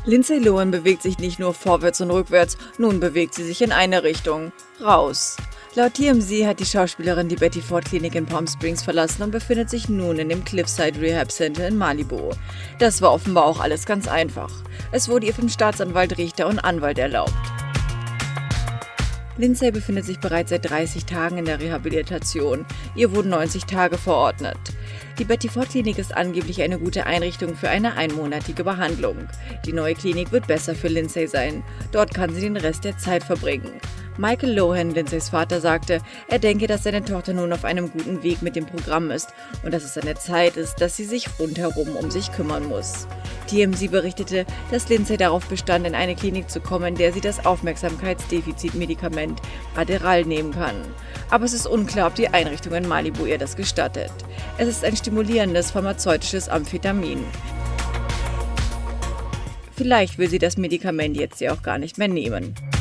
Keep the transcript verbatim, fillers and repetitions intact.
Lindsay Lohan bewegt sich nicht nur vorwärts und rückwärts, nun bewegt sie sich in eine Richtung: raus. Laut T M Z hat die Schauspielerin die Betty Ford Klinik in Palm Springs verlassen und befindet sich nun in dem Cliffside Rehab Center in Malibu. Das war offenbar auch alles ganz einfach. Es wurde ihr vom Staatsanwalt, Richter und Anwalt erlaubt. Lindsay befindet sich bereits seit dreißig Tagen in der Rehabilitation. Ihr wurden neunzig Tage verordnet. Die Betty Ford Klinik ist angeblich eine gute Einrichtung für eine einmonatige Behandlung. Die neue Klinik wird besser für Lindsay sein. Dort kann sie den Rest der Zeit verbringen. Michael Lohan, Lindsays Vater, sagte, er denke, dass seine Tochter nun auf einem guten Weg mit dem Programm ist und dass es an der Zeit ist, dass sie sich rundherum um sich kümmern muss. T M Z berichtete, dass Lindsay darauf bestand, in eine Klinik zu kommen, in der sie das Aufmerksamkeitsdefizitmedikament Adderall nehmen kann. Aber es ist unklar, ob die Einrichtung in Malibu ihr das gestattet. Es ist ein stimulierendes pharmazeutisches Amphetamin. Vielleicht will sie das Medikament jetzt ja auch gar nicht mehr nehmen.